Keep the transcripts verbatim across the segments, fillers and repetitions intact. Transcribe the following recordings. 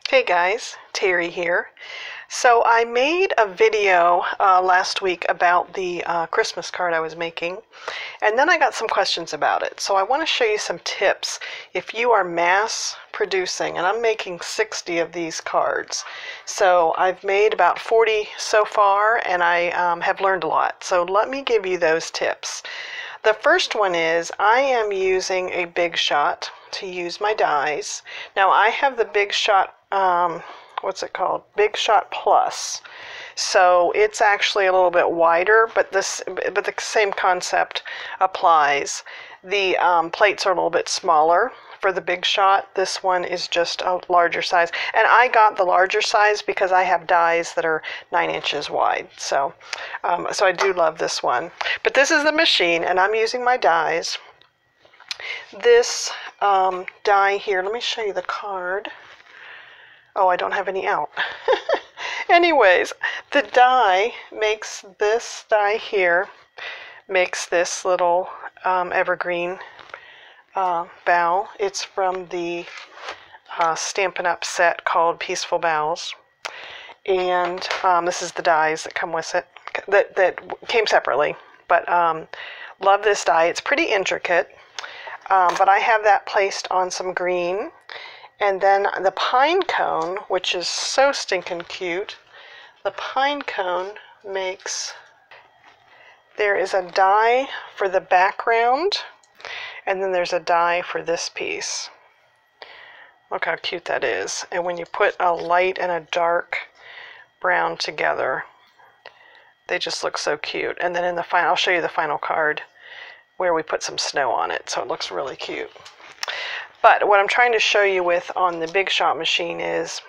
Hey guys, Terry here. So I made a video uh, last week about the uh, Christmas card I was making, and then I got some questions about it. So I want to show you some tips if you are mass producing, and I'm making sixty of these cards. So I've made about forty so far, and I um, have learned a lot. So let me give you those tips. The first one is I am using a Big Shot to use my dies. Now I have the Big Shot, um, what's it called? Big Shot Plus. So it's actually a little bit wider, but this, but the same concept applies. The um, plates are a little bit smaller for the Big Shot. This one is just a larger size, and I got the larger size because I have dies that are nine inches wide. So, um, so I do love this one. But this is the machine, and I'm using my dies. This um, die here. Let me show you the card. Oh, I don't have any out. Anyways, the die makes this die here makes this little um, evergreen uh, bow. It's from the uh, Stampin' Up! Set called Peaceful Boughs, and um, this is the dies that come with it that that came separately. But um, love this die. It's pretty intricate, um, but I have that placed on some green. And then the pine cone, which is so stinking cute, the pine cone makes, there is a die for the background, and then there's a die for this piece. Look how cute that is. And when you put a light and a dark brown together, they just look so cute. And then in the final, I'll show you the final card where we put some snow on it, so it looks really cute. But what I'm trying to show you with on the Big Shot machine is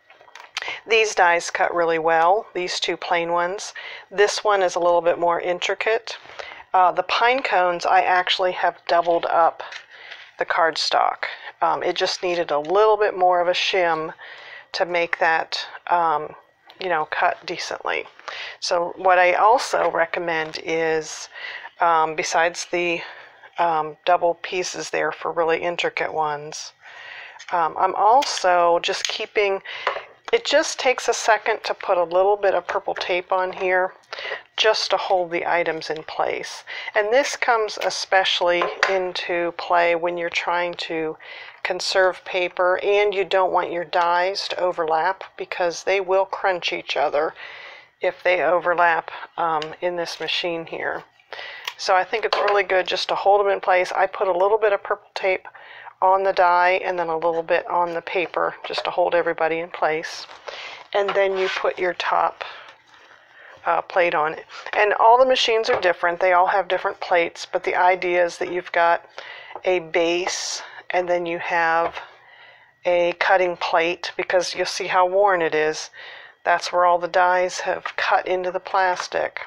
these dies cut really well, these two plain ones. This one is a little bit more intricate. Uh, the pine cones, I actually have doubled up the cardstock. Um, it just needed a little bit more of a shim to make that, um, you know, cut decently. So what I also recommend is, um, besides the Um, double pieces there for really intricate ones. Um, I'm also just keeping, it just takes a second to put a little bit of purple tape on here just to hold the items in place. And this comes especially into play when you're trying to conserve paper and you don't want your dies to overlap, because they will crunch each other if they overlap um, in this machine here. So I think it's really good just to hold them in place. I put a little bit of purple tape on the die and then a little bit on the paper just to hold everybody in place. And then you put your top uh, plate on it. And all the machines are different. They all have different plates, but the idea is that you've got a base and then you have a cutting plate, because you'll see how worn it is. That's where all the dies have cut into the plastic.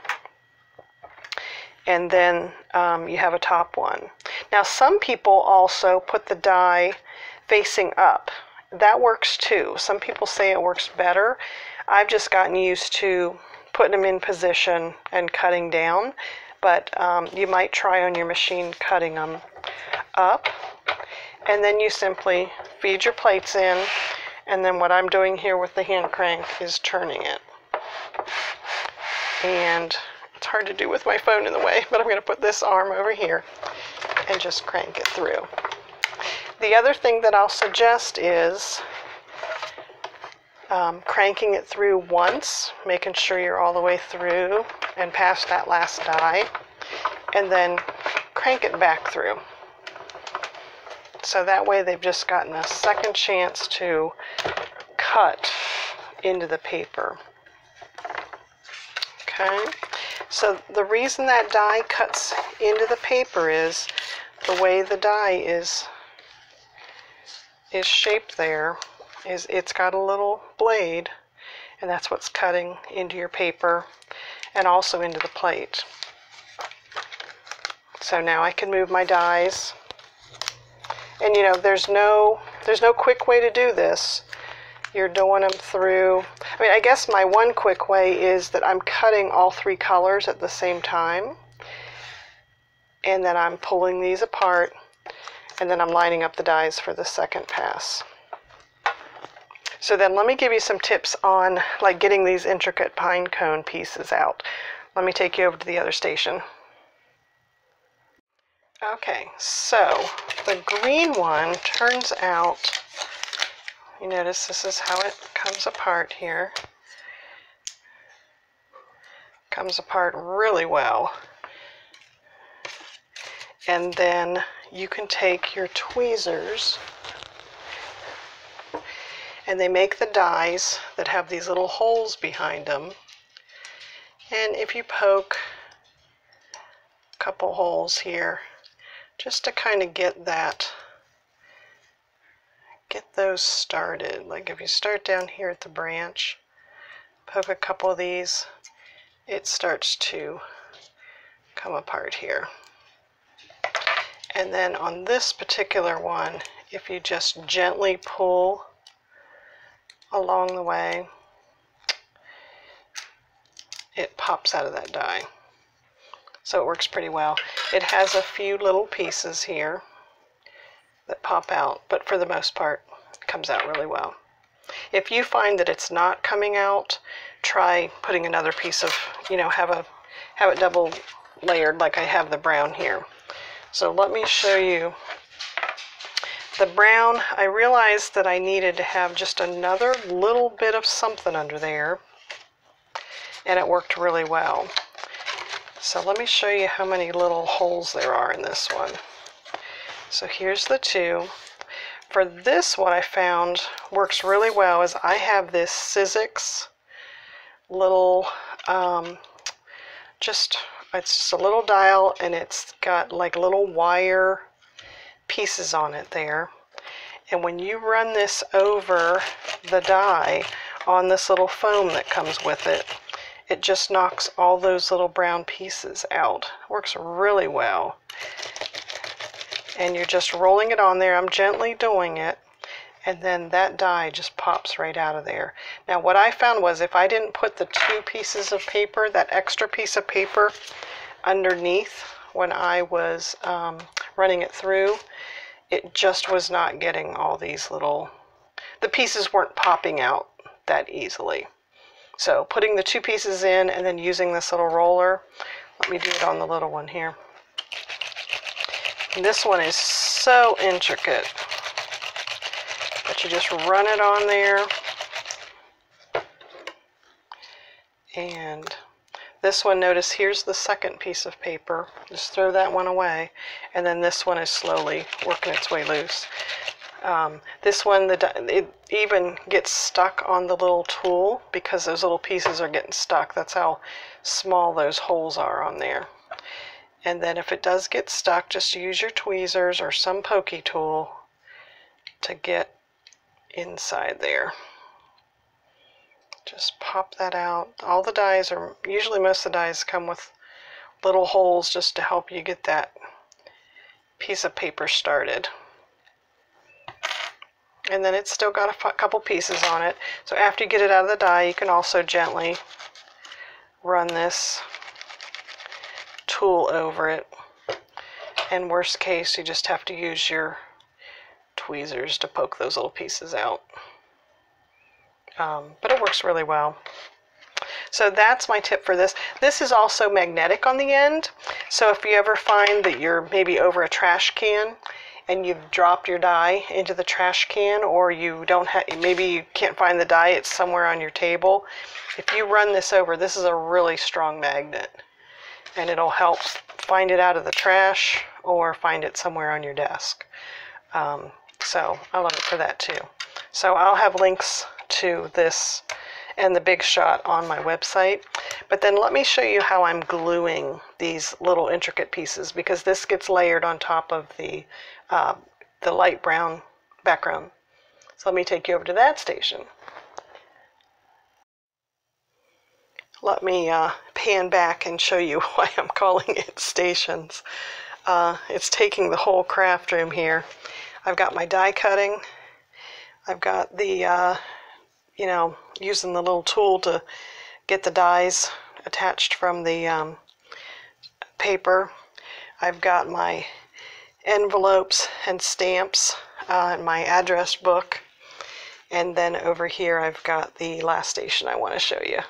And then um, you have a top one. Now some people also put the die facing up. That works too. Some people say it works better. I've just gotten used to putting them in position and cutting down, but um, you might try on your machine cutting them up. And then you simply feed your plates in, and then what I'm doing here with the hand crank is turning it. And it's hard to do with my phone in the way, but I'm going to put this arm over here and just crank it through. The other thing that I'll suggest is um, cranking it through once, making sure you're all the way through and past that last die, and then crank it back through. So that way they've just gotten a second chance to cut into the paper. Okay. So the reason that die cuts into the paper is the way the die is is shaped there is it's got a little blade, and that's what's cutting into your paper and also into the plate. So now I can move my dies, and you know there's no there's no quick way to do this. You're doing them through, I mean, I guess my one quick way is that I'm cutting all three colors at the same time, and then I'm pulling these apart, and then I'm lining up the dies for the second pass. So then let me give you some tips on like getting these intricate pine cone pieces out. Let me take you over to the other station. Okay, so the green one turns out, you notice this is how it comes apart here. Comes apart really well. And then you can take your tweezers, and they make the dies that have these little holes behind them. And if you poke a couple holes here, just to kind of get that, get those started. Like if you start down here at the branch, poke a couple of these, it starts to come apart here. And then on this particular one, if you just gently pull along the way, it pops out of that die. So it works pretty well. It has a few little pieces here that pop out, but for the most part, it comes out really well. If you find that it's not coming out, try putting another piece of, you know, have a have it double layered like I have the brown here. So let me show you the brown. I realized that I needed to have just another little bit of something under there, and it worked really well. So let me show you how many little holes there are in this one. So here's the two. For this, what I found works really well is I have this Sizzix little, um, just, it's just a little dial, and it's got like little wire pieces on it there. And when you run this over the die on this little foam that comes with it, it just knocks all those little brown pieces out. Works really well. And you're just rolling it on there. I'm gently doing it, and then that die just pops right out of there. Now what I found was if I didn't put the two pieces of paper, that extra piece of paper underneath when I was um, running it through, it just was not getting all these little, the pieces weren't popping out that easily. So putting the two pieces in and then using this little roller, let me do it on the little one here. And this one is so intricate, but you just run it on there. And this one, notice here's the second piece of paper. Just throw that one away. And then this one is slowly working its way loose. Um, this one, the, it even gets stuck on the little tool because those little pieces are getting stuck. That's how small those holes are on there. And then if it does get stuck, just use your tweezers or some pokey tool to get inside there. Just pop that out. All the dies are, usually most of the dies come with little holes just to help you get that piece of paper started. And then it's still got a couple pieces on it. So after you get it out of the die, you can also gently run this tool over it. And worst case, you just have to use your tweezers to poke those little pieces out. Um, but it works really well. So that's my tip for this. This is also magnetic on the end. So if you ever find that you're maybe over a trash can and you've dropped your die into the trash can, or you don't have, maybe you can't find the die, it's somewhere on your table. If you run this over, this is a really strong magnet, and it'll help find it out of the trash or find it somewhere on your desk. Um, so I love it for that too. So I'll have links to this and the Big Shot on my website. But then let me show you how I'm gluing these little intricate pieces, because this gets layered on top of the, uh, the light brown background. So let me take you over to that station. Let me uh, pan back and show you why I'm calling it stations. Uh, it's taking the whole craft room here. I've got my die cutting. I've got the, uh, you know, using the little tool to get the dies attached from the um, paper. I've got my envelopes and stamps, uh, and my address book. And then over here I've got the last station I want to show you.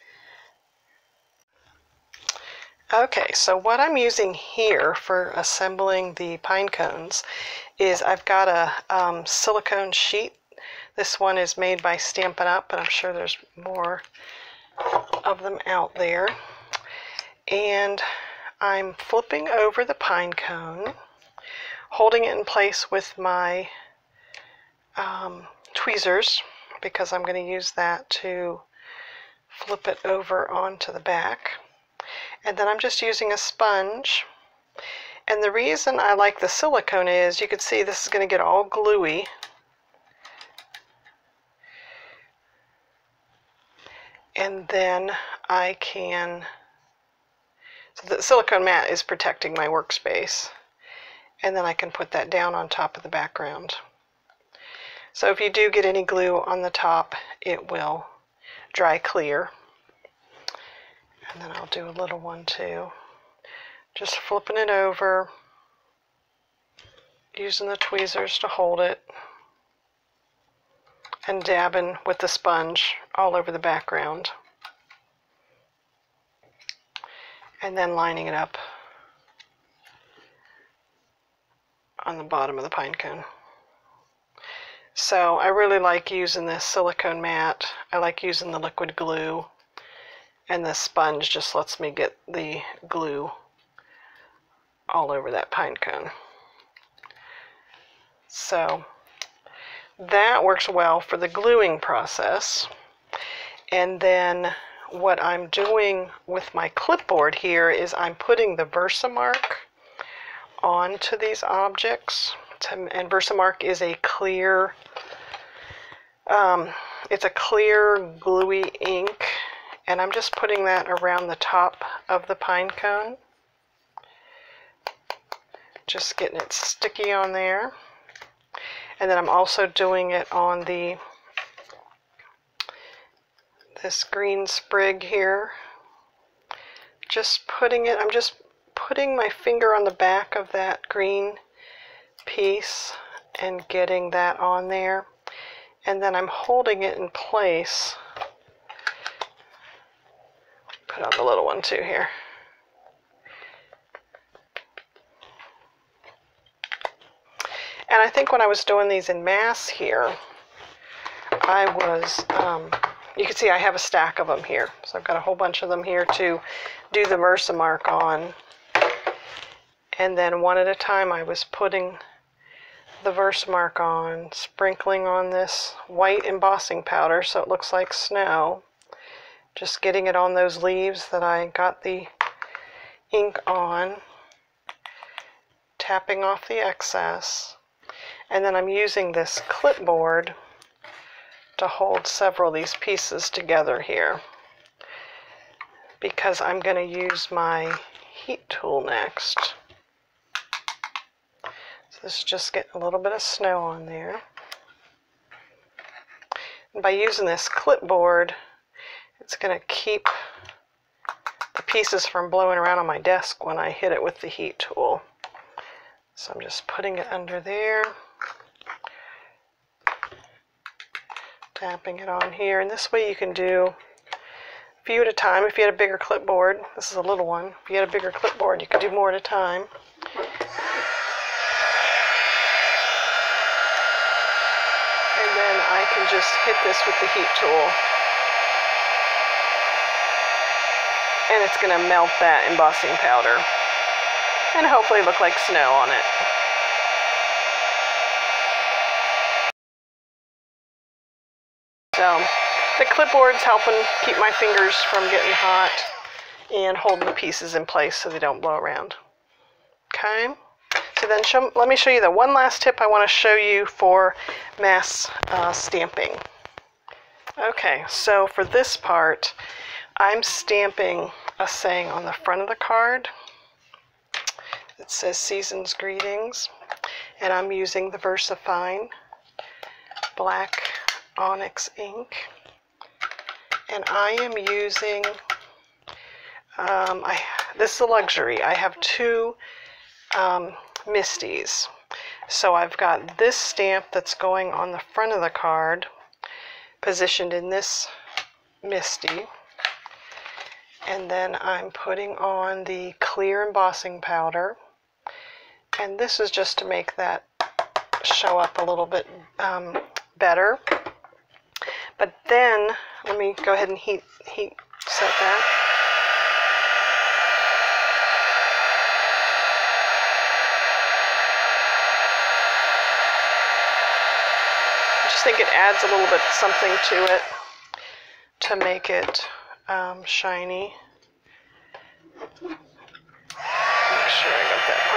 Okay, so what I'm using here for assembling the pine cones is I've got a um, silicone sheet. This one is made by Stampin' Up, but I'm sure there's more of them out there. And I'm flipping over the pine cone, holding it in place with my um, tweezers, because I'm going to use that to flip it over onto the back. And then I'm just using a sponge. And the reason I like the silicone is, you can see this is going to get all gluey. And then I can, so the silicone mat is protecting my workspace. And then I can put that down on top of the background. So if you do get any glue on the top, it will dry clear. And then I'll do a little one too. Just flipping it over, using the tweezers to hold it, and dabbing with the sponge all over the background. And then lining it up on the bottom of the pine cone. So I really like using this silicone mat. I like using the liquid glue, and the sponge just lets me get the glue all over that pine cone. So that works well for the gluing process. And then what I'm doing with my clipboard here is I'm putting the Versamark onto these objects. And Versamark is a clear, um, it's a clear gluey ink, and I'm just putting that around the top of the pine cone. Just getting it sticky on there. And then I'm also doing it on the this green sprig here. Just putting it, I'm just putting my finger on the back of that green piece and getting that on there. And then I'm holding it in place. Put on the little one too here. And I think when I was doing these in mass here, I was, um, you can see I have a stack of them here. So I've got a whole bunch of them here to do the Versamark on. And then one at a time I was putting the Versamark on, sprinkling on this white embossing powder so it looks like snow. Just getting it on those leaves that I got the ink on, tapping off the excess. And then I'm using this clipboard to hold several of these pieces together here, because I'm going to use my heat tool next. So this is just getting a little bit of snow on there. And by using this clipboard, it's going to keep the pieces from blowing around on my desk when I hit it with the heat tool. So I'm just putting it under there, tapping it on here, and this way you can do a few at a time. If you had a bigger clipboard, this is a little one, if you had a bigger clipboard you could do more at a time. And then I can just hit this with the heat tool, and it's going to melt that embossing powder and hopefully look like snow on it. So the clipboard's helping keep my fingers from getting hot and holding the pieces in place so they don't blow around. Okay, so then show, let me show you the one last tip I want to show you for mass uh, stamping. Okay, so for this part, I'm stamping a saying on the front of the card. It says Season's Greetings, and I'm using the VersaFine black onyx ink, and I am using um, I this is a luxury. I have two um, Misties, so I've got this stamp that's going on the front of the card, positioned in this MISTI. And then I'm putting on the clear embossing powder. And this is just to make that show up a little bit um, better. But then, let me go ahead and heat, heat set that. I just think it adds a little bit something to it to make it um, shiny. Make sure I got that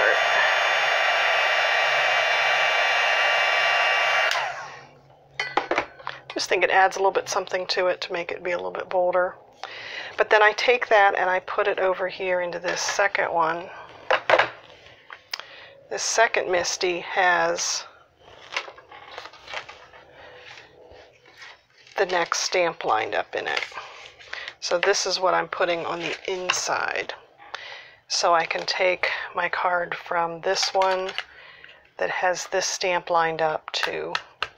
part. Just think it adds a little bit something to it to make it be a little bit bolder. But then I take that and I put it over here into this second one. This second MISTI has the next stamp lined up in it. So this is what I'm putting on the inside. So I can take my card from this one that has this stamp lined up to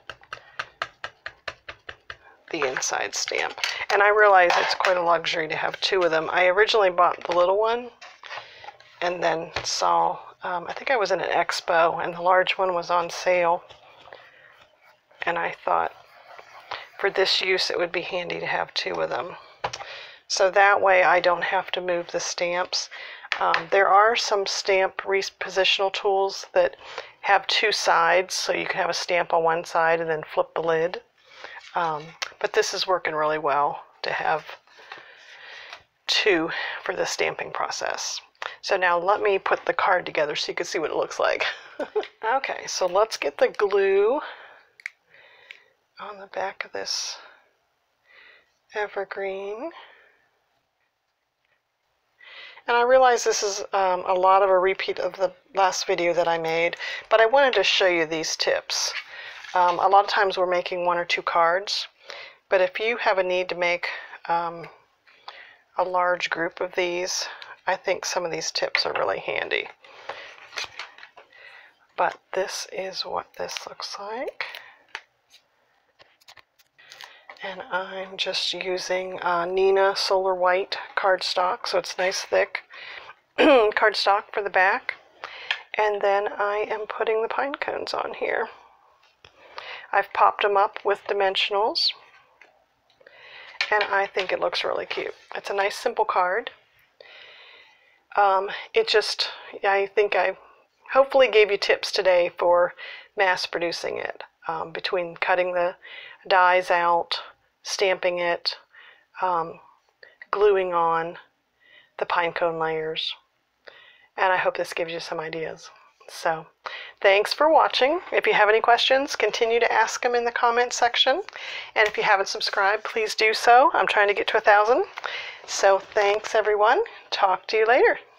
the inside stamp. And I realize it's quite a luxury to have two of them. I originally bought the little one and then saw, um, I think I was in an expo and the large one was on sale. And I thought for this use it would be handy to have two of them. So that way I don't have to move the stamps. Um, there are some stamp repositional tools that have two sides, so you can have a stamp on one side and then flip the lid. Um, but this is working really well to have two for the stamping process. So now let me put the card together so you can see what it looks like. Okay, so let's get the glue on the back of this evergreen. And I realize this is um, a lot of a repeat of the last video that I made, but I wanted to show you these tips. Um, a lot of times we're making one or two cards, but if you have a need to make um, a large group of these, I think some of these tips are really handy. But this is what this looks like. And I'm just using uh, Neenah Solar White cardstock, so it's nice thick cardstock for the back. And then I am putting the pine cones on here. I've popped them up with dimensionals, and I think it looks really cute. It's a nice simple card. Um, it just, I think I hopefully gave you tips today for mass producing it, um, between cutting the dies out, stamping it, um, gluing on the pine cone layers. And I hope this gives you some ideas. So thanks for watching. If you have any questions, continue to ask them in the comment section. And if you haven't subscribed, please do so. I'm trying to get to a thousand. So thanks everyone. Talk to you later.